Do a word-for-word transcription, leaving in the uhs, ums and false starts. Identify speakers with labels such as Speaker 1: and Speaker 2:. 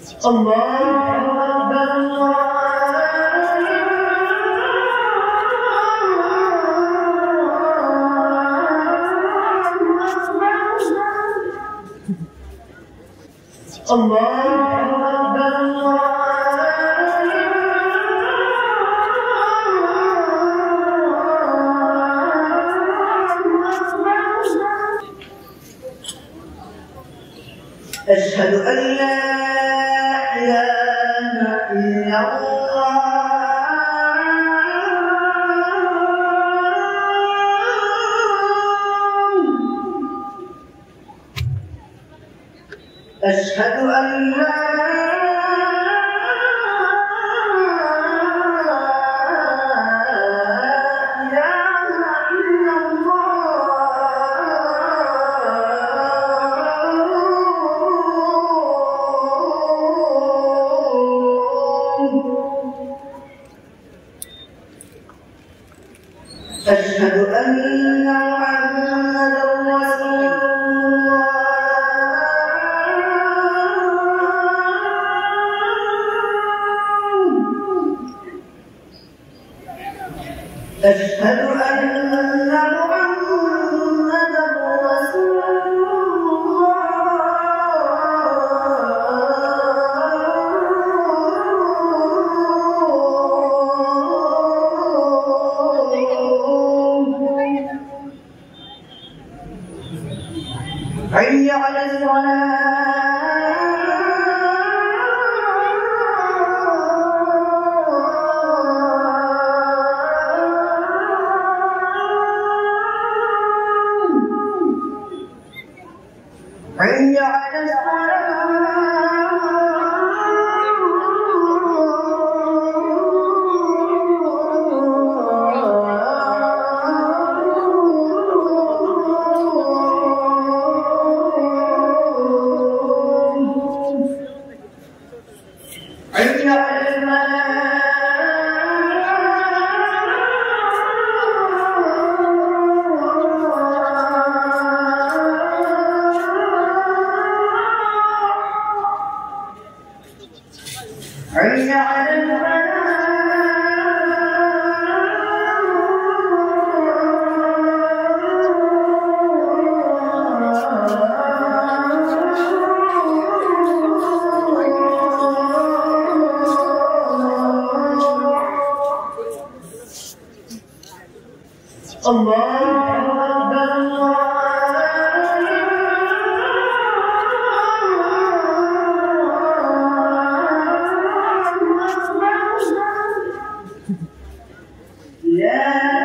Speaker 1: أشهد أن لا إله إلا الله أشهد أن لا أشهد أن محمدًا رسول الله أشهد أن محمدًا رسول حي على الصلاة حي على حي على المنام حي على المنام الله أكبر الله أكبر لا